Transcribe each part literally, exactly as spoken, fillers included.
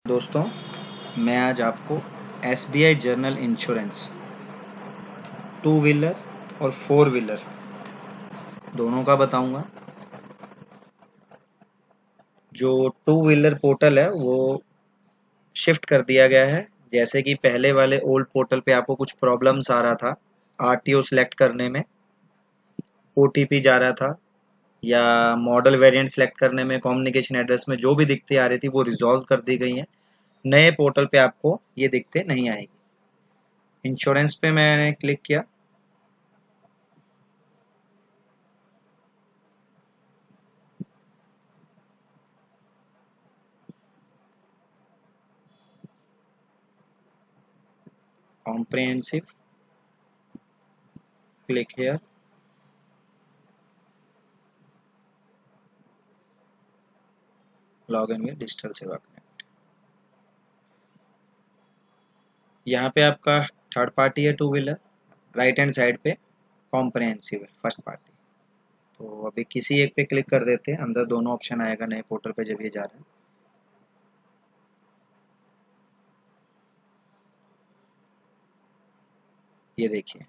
दोस्तों, मैं आज आपको S B I general insurance two wheeler और फोर व्हीलर दोनों का बताऊंगा। जो टू व्हीलर पोर्टल है वो शिफ्ट कर दिया गया है। जैसे कि पहले वाले ओल्ड पोर्टल पे आपको कुछ प्रॉब्लम्स आ रहा था आर टी ओ सिलेक्ट करने में, ओ टी पी जा रहा था या मॉडल वेरिएंट सेलेक्ट करने में, कम्युनिकेशन एड्रेस में जो भी दिक्कतें आ रही थी वो रिजॉल्व कर दी गई हैं। नए पोर्टल पे आपको ये दिक्कतें नहीं आएगी। इंश्योरेंस पे मैंने क्लिक किया। Comprehensive, click here. Log in with digital Sewa connect. यहाँ पे आपका थर्ड पार्टी है two wheeler, right hand side पे कॉम्प्रिहेंसिव है फर्स्ट पार्टी। तो अभी किसी एक पे क्लिक कर देते हैं, अंदर दोनों ऑप्शन आएगा नए पोर्टल पे जब ये जा रहे हैं। ये देखिए,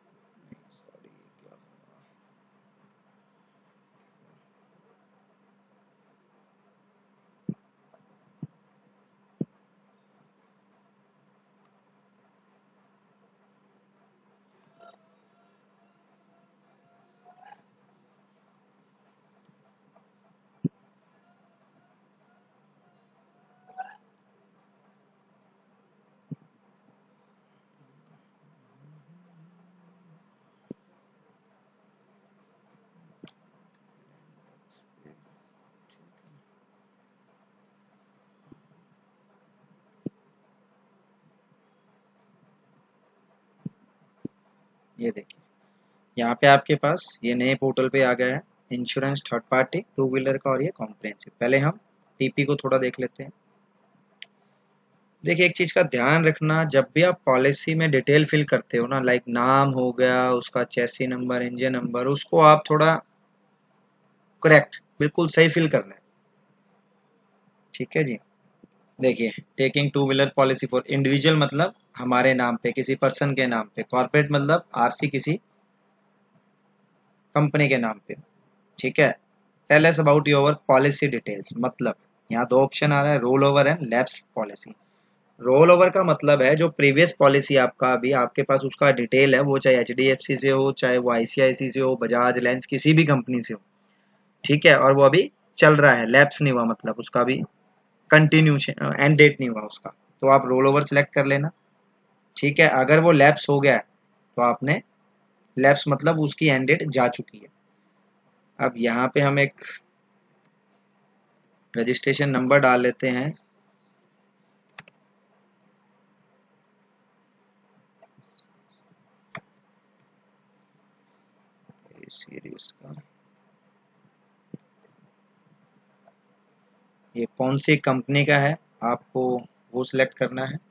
ये देखिए यहाँ पे आपके पास ये नए पोर्टल पे आ गया है insurance third party two wheeler का और ये कॉम्प्रिहेंसिव। पहले हम टी पी को थोड़ा देख लेते हैं। देखिए, एक चीज का ध्यान रखना, जब भी आप पॉलिसी में डिटेल फिल करते हो ना, लाइक नाम हो गया, उसका चेसी नंबर, इंजन नंबर, उसको आप थोड़ा करेक्ट बिल्कुल सही फिल करना है। ठीक है जी। देखिए, taking two wheeler policy for individual मतलब हमारे नाम पे, किसी पर्सन के नाम पे। कॉर्पोरेट मतलब आर सी किसी कंपनी के नाम पे। ठीक है। Tell us about your policy details मतलब यहाँ दो ऑप्शन आ रहा है, roll over and lapse policy. Roll over का मतलब है जो प्रीवियस पॉलिसी आपका अभी आपके पास उसका डिटेल है, वो चाहे एच डी एफ सी से हो, चाहे वो आई सी आई सी से हो, बजाज लेंस, किसी भी कंपनी से हो। ठीक है। और वो अभी चल रहा है, लैप्स नहीं हुआ, मतलब उसका भी कंटिन्यू एंड डेट नहीं हुआ उसका। तो आप रोल ओवर सेलेक्ट कर लेना। ठीक है। अगर वो लैप्स हो गया है तो आपने, लैप्स मतलब उसकी एंड डेट जा चुकी है। अब यहाँ पे हम एक रजिस्ट्रेशन नंबर डाल लेते हैं। सीरीज का ये कौन सी कंपनी का है आपको वो सिलेक्ट करना है।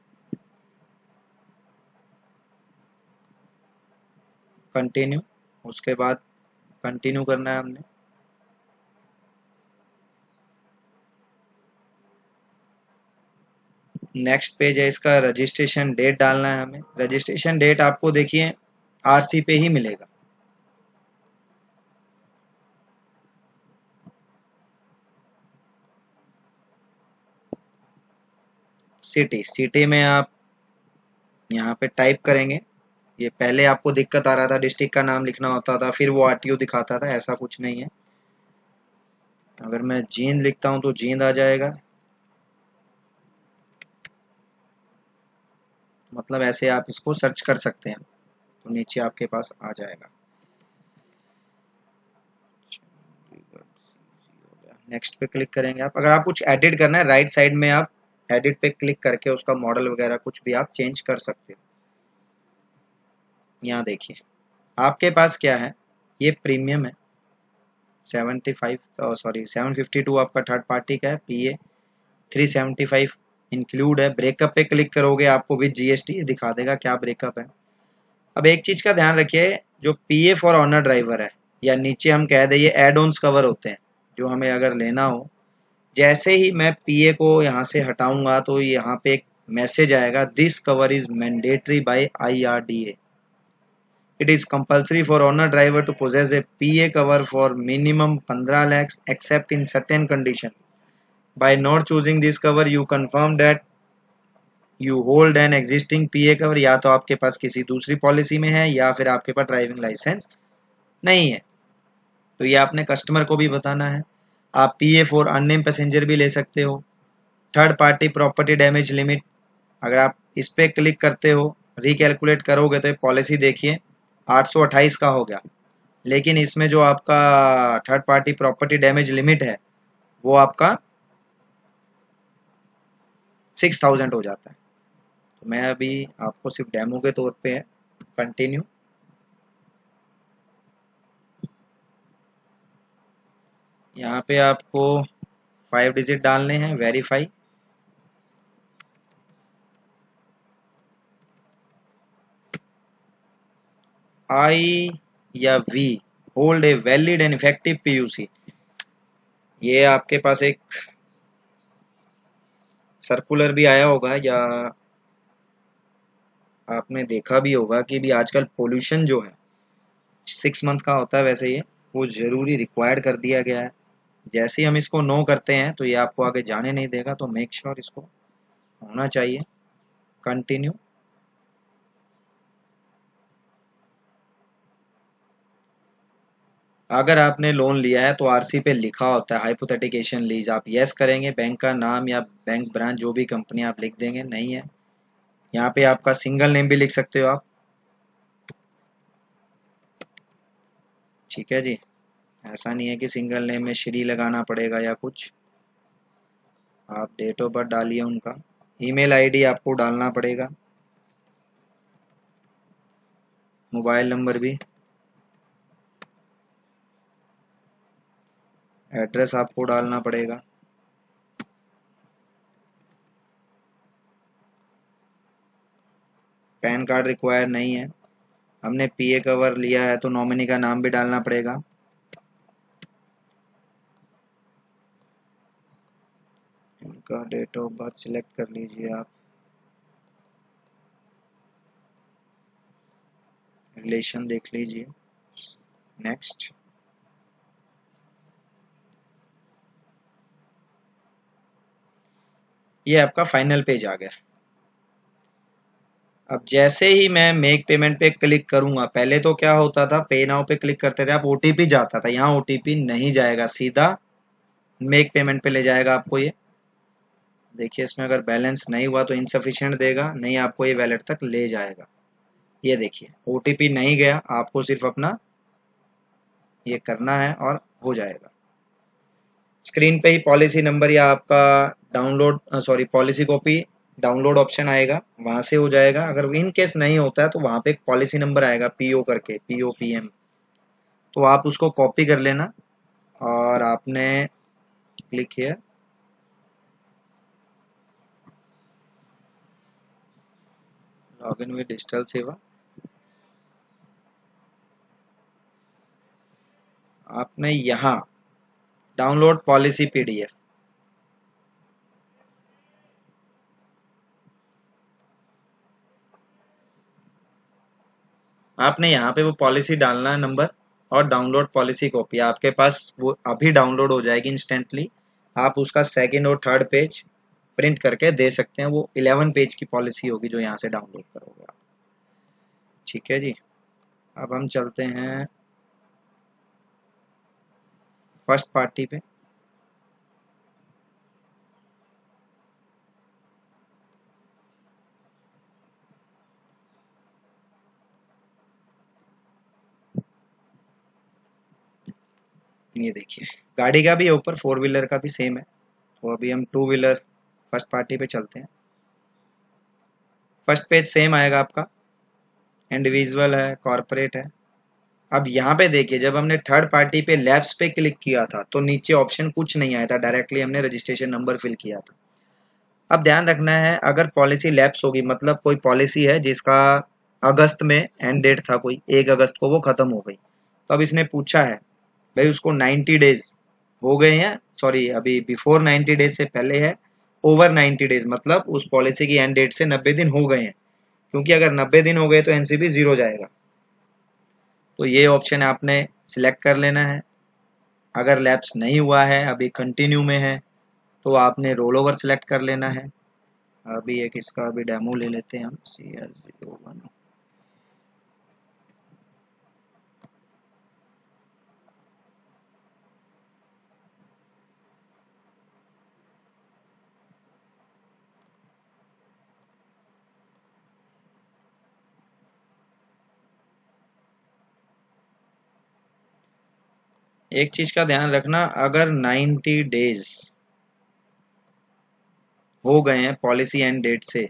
कंटिन्यू, उसके बाद कंटिन्यू करना है हमने। नेक्स्ट पेज है इसका, रजिस्ट्रेशन डेट डालना है हमें। रजिस्ट्रेशन डेट आपको देखिए आर सी पे ही मिलेगा। सिटी, सिटी में आप यहाँ पे टाइप करेंगे। ये पहले आपको दिक्कत आ रहा था, डिस्ट्रिक्ट का नाम लिखना होता था, फिर वो आर टी ओ दिखाता था, ऐसा कुछ नहीं है। अगर मैं जींद लिखता हूँ तो जींद आ जाएगा, मतलब ऐसे आप इसको सर्च कर सकते हैं तो नीचे आपके पास आ जाएगा। नेक्स्ट पे क्लिक करेंगे आप। अगर आप कुछ एडिट करना है, राइट साइड में आप एडिट पे क्लिक करके उसका मॉडल वगैरह कुछ भी आप चेंज कर सकते हो। यहाँ देखिए आपके पास क्या है, ये प्रीमियम है seventy five, sorry seven fifty two आपका थर्ड पार्टी का है। P A three seventy five include है। ब्रेकअप पे क्लिक करोगे आपको विद जी एस टी दिखा देगा क्या ब्रेकअप है। अब एक चीज का ध्यान रखिए, जो P A for owner driver है, या नीचे हम कह दें ये एड ऑन्स कवर होते हैं जो हमें अगर लेना हो, जैसे ही मैं पीए को यहाँ से हटाऊंगा तो यहाँ पे एक मैसेज आएगा, this cover is mandatory by I R D A. It is compulsory for owner driver to possess a P A cover for minimum fifteen lakhs except in certain condition. By not choosing this cover, you confirm that you hold an existing P A cover, या तो आपके पास किसी दूसरी policy में है या फिर आपके पास ड्राइविंग लाइसेंस नहीं है। तो ये आपने कस्टमर को भी बताना है। आप P A for unnamed passenger भी ले सकते हो। Third party property damage limit, अगर आप इस पे क्लिक करते हो, रिकैलकुलेट करोगे तो पॉलिसी देखिए आठ सौ अट्ठाईस का हो गया, लेकिन इसमें जो आपका third party property damage limit है वो आपका सिक्स थाउजेंड हो जाता है। तो मैं अभी आपको सिर्फ डेमो के तौर पे है। कंटिन्यू। यहाँ पे आपको फाइव डिजिट डालने हैं, वेरीफाई। आई या we hold a valid and effective PUC. ये आपके पास एक सर्कुलर भी आया होगा या आपने देखा भी होगा कि भी आजकल पोल्यूशन जो है सिक्स मंथ का होता है, वैसे ये वो जरूरी रिक्वायर्ड कर दिया गया है। जैसे ही हम इसको नो करते हैं तो ये आपको आगे जाने नहीं देगा, तो मेक श्योर इसको होना चाहिए। कंटिन्यू। अगर आपने लोन लिया है तो आरसी पे लिखा होता है हाइपोथेटिकेशन लीज, आप यस करेंगे, बैंक का नाम या बैंक ब्रांच जो भी कंपनी आप लिख देंगे। नहीं है, यहाँ पे आपका सिंगल नेम भी लिख सकते हो आप। ठीक है जी, ऐसा नहीं है कि सिंगल नेम में श्री लगाना पड़ेगा या कुछ। आप डेट ऑफ बर्थ डालिए उनका, ईमेल आईडी आपको डालना पड़ेगा, मोबाइल नंबर भी, एड्रेस आपको डालना पड़ेगा। पैन कार्ड रिक्वायर नहीं है। हमने पीए कवर लिया है तो नॉमिनी का नाम भी डालना पड़ेगा। इनका डेट ऑफ बर्थ सिलेक्ट कर लीजिए आप, रिलेशन देख लीजिए। नेक्स्ट। ये आपका फाइनल पेज आ गया। अब जैसे ही मैं मेक पेमेंट पे क्लिक करूंगा, पहले तो क्या होता था, पे नाउ पे क्लिक करते थे आप, ओटीपी जाता था। यहाँ ओटीपी नहीं जाएगा, सीधा मेक पेमेंट पे ले जाएगा आपको। ये देखिए, इसमें अगर बैलेंस नहीं हुआ तो इनसफिशिएंट देगा, नहीं आपको ये वैलेट तक ले जाएगा। ये देखिए ओटीपी नहीं गया, आपको सिर्फ अपना ये करना है और हो जाएगा। स्क्रीन पे ही पॉलिसी नंबर या आपका download sorry policy copy download option आएगा, वहां से हो जाएगा। अगर इन केस नहीं होता है तो वहां पे एक पॉलिसी नंबर आएगा पीओ करके, पीओ पीएम, तो आप उसको कॉपी कर लेना और आपने click here, login with digital Sewa. आपने यहाँ डाउनलोड पॉलिसी पीडीएफ, आपने यहाँ पे वो पॉलिसी डालना है नंबर और डाउनलोड पॉलिसी कॉपी। आपके पास वो अभी डाउनलोड हो जाएगी इंस्टेंटली। आप उसका सेकंड और थर्ड पेज प्रिंट करके दे सकते हैं। वो इलेवन पेज की पॉलिसी होगी जो यहाँ से डाउनलोड करोगे आप। ठीक है जी, अब हम चलते हैं फर्स्ट पार्टी पे। ये देखिए गाड़ी का भी ऊपर, फोर व्हीलर का भी सेम है। तो अभी हम टू व्हीलर फर्स्ट पार्टी पे चलते हैं। फर्स्ट पेज सेम आएगा आपका, इंडिविजुअल है, कॉर्पोरेट है। अब यहाँ पे देखिए, जब हमने थर्ड पार्टी पे लैब्स पे क्लिक किया था तो नीचे ऑप्शन कुछ नहीं आया था, डायरेक्टली हमने रजिस्ट्रेशन नंबर फिल किया था। अब ध्यान रखना है, अगर पॉलिसी लैप्स होगी, मतलब कोई पॉलिसी है जिसका अगस्त में एंड डेट था, कोई एक अगस्त को वो खत्म हो गई, तो अब इसने पूछा है भाई उसको नाइन्टी डेज हो गए हैं, सॉरी अभी बिफोर नाइन्टी डेज से पहले है, ओवर नाइन्टी डेज मतलब उस पॉलिसी की एंड डेट से नब्बे दिन हो गए हैं, क्योंकि अगर नब्बे दिन हो गए तो एनसीबी जीरो जाएगा। तो ये ऑप्शन आपने सिलेक्ट कर लेना है। अगर लैप्स नहीं हुआ है, अभी कंटिन्यू में है, तो आपने रोल ओवर सिलेक्ट कर लेना है। अभी एक इसका अभी डेमो ले लेते हैं हम, सी एस जीरो वन। एक चीज का ध्यान रखना, अगर नाइन्टी डेज हो गए हैं पॉलिसी एंड डेट से,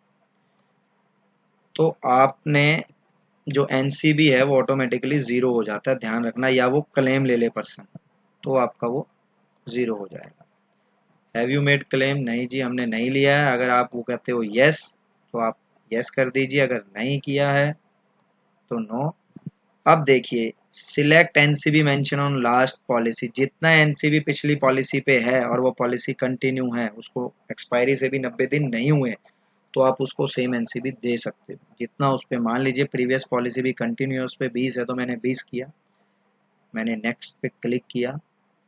तो आपने जो एनसीबी है वो ऑटोमेटिकली जीरो हो जाता है, ध्यान रखना, या वो क्लेम ले ले पर्सन, तो आपका वो जीरो हो जाएगा। Have you made claim? नहीं जी, हमने नहीं लिया है। अगर आप वो कहते हो यस, तो आप यस कर दीजिए, अगर नहीं किया है तो नो। अब देखिए, select NCB mention on last policy, जितना एनसीबी पिछली पॉलिसी पे है और वो पॉलिसी कंटिन्यू है, उसको एक्सपायरी से भी नब्बे दिन नहीं हुए, तो आप उसको सेम एनसीबी दे सकते हो जितना उस पे। मान लीजिए प्रीवियस पॉलिसी भी कंटिन्यू है, उस पे बीस है, तो मैंने बीस किया, मैंने नेक्स्ट पे क्लिक किया,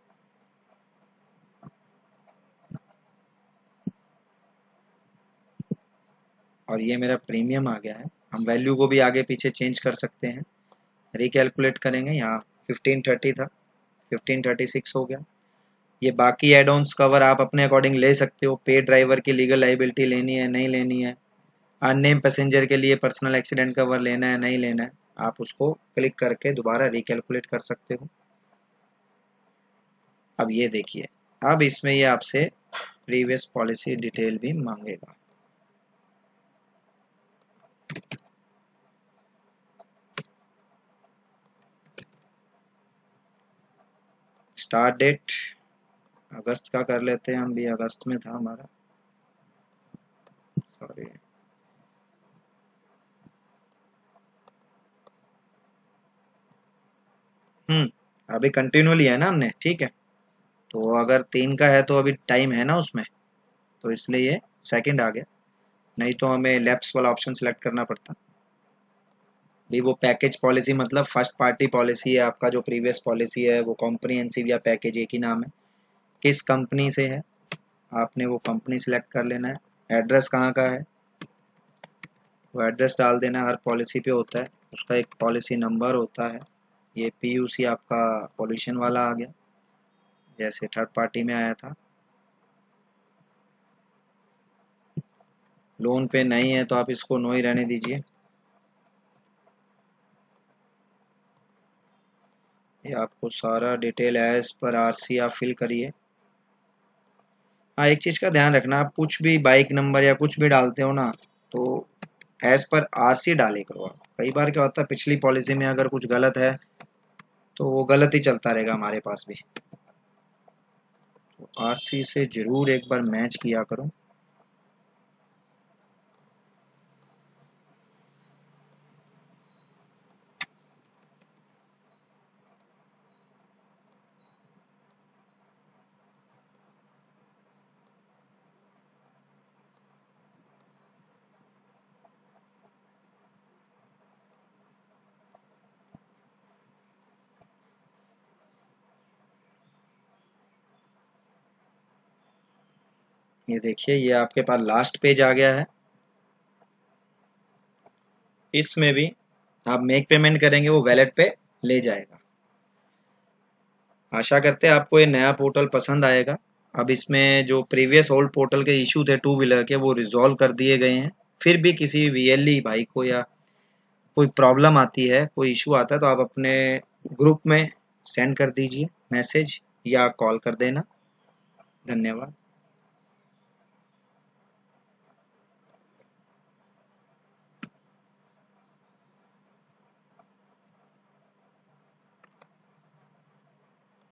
और ये मेरा प्रीमियम आ गया है। हम वैल्यू को भी आगे पीछे चेंज कर सकते हैं। रिकैलकुलेट करेंगे, यहाँ फिफ्टीन थर्टी था, फिफ्टीन थर्टी सिक्स हो गया। ये बाकी एड ऑन्स कवर आप अपने अकॉर्डिंग ले सकते हो। पे ड्राइवर की लीगल लाइबिलिटी लेनी है, नहीं लेनी है, अननेम पैसेंजर के लिए पर्सनल एक्सीडेंट कवर लेना है, नहीं लेना है, आप उसको क्लिक करके दोबारा रिकैलकुलेट कर सकते हो। अब ये देखिए, अब इसमें ये आपसे प्रीवियस पॉलिसी डिटेल भी मांगेगा। स्टार्ट डेट अगस्त का कर लेते हैं हम भी, अगस्त में था हमारा, सॉरी। हम्म अभी कंटिन्यूली है ना हमने, ठीक है। तो अगर तीन का है तो अभी टाइम है ना उसमें, तो इसलिए ये सेकंड आ गया, नहीं तो हमें लैप्स वाला ऑप्शन सेलेक्ट करना पड़ता। भी वो पैकेज पॉलिसी मतलब फर्स्ट पार्टी पॉलिसी है, आपका जो प्रीवियस पॉलिसी है वो कॉम्प्रिहेंसिव या पैकेज एक ही नाम है। किस कंपनी से है, आपने वो कंपनी सिलेक्ट कर लेना है। एड्रेस कहाँ का है, वो एड्रेस डाल देना, हर पॉलिसी पे होता है, उसका एक पॉलिसी नंबर होता है। ये पीयूसी आपका पॉल्यूशन वाला आ गया, जैसे थर्ड पार्टी में आया था। लोन पे नहीं है तो आप इसको नो ही रहने दीजिए। ये आपको सारा डिटेल एज पर आरसी आप फिल करिए। हाँ, एक चीज का ध्यान रखना, आप कुछ भी बाइक नंबर या कुछ भी डालते हो ना, तो एज पर आरसी डाले करो आप। कई बार क्या होता है, पिछली पॉलिसी में अगर कुछ गलत है तो वो गलत ही चलता रहेगा हमारे पास भी। तो आरसी से जरूर एक बार मैच किया करो। ये देखिए, ये आपके पास लास्ट पेज आ गया है। इसमें भी आप मेक पेमेंट करेंगे, वो वैलेट पे ले जाएगा। आशा करते हैं आपको ये नया पोर्टल पसंद आएगा। अब इसमें जो प्रीवियस ओल्ड पोर्टल के इशू थे टू व्हीलर के, वो रिजॉल्व कर दिए गए हैं। फिर भी किसी वीएलई भाई को या कोई प्रॉब्लम आती है, कोई इशू आता है, तो आप अपने ग्रुप में सेंड कर दीजिए मैसेज या कॉल कर देना। धन्यवाद।